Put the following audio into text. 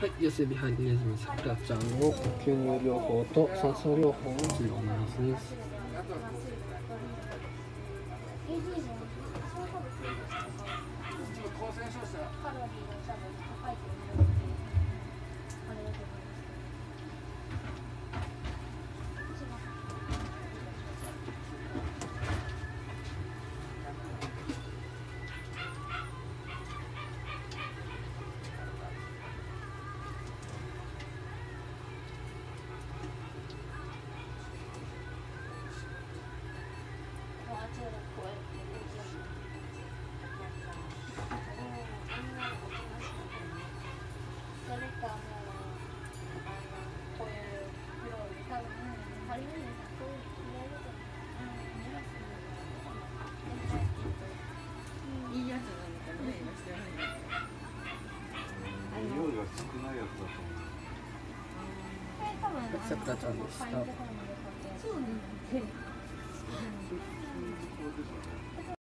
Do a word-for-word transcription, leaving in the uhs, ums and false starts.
はい、ヨセビハリネズミさくらちゃんの吸入療法と酸素療法を続けますね。さくらちゃんでした。